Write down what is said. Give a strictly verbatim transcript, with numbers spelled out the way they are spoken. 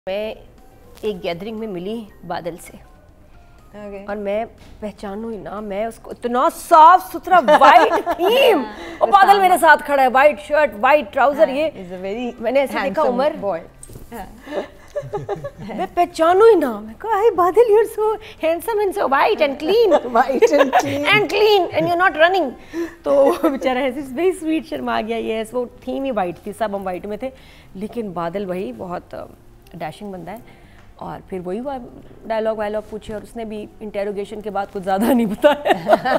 मैं एक गैदरिंग में मिली बादल से okay. और मैं पहचानू ही ना, मैं उसको इतना साफ सुथरा वाइट थीम और बादल मेरे साथ खड़ा है, वाइट शर्ट वाइट ट्राउजर, ये मैंने ऐसे देखा उमर बॉय मैं पहचानू ही ना, मैं कहा Badal, you are so handsome and so white and clean white and clean and clean and you are not running. तो बेचारा ऐसे वेरी स्वीट शर्मा गया। ये वो थीम ही वाइट थी, सब हम वाइट में थे, लेकिन बादल वही बहुत डैशिंग बंदा है। और फिर वही हुआ, डायलॉग वायलॉग पूछे और उसने भी इंटेरोगेशन के बाद कुछ ज़्यादा नहीं बताया।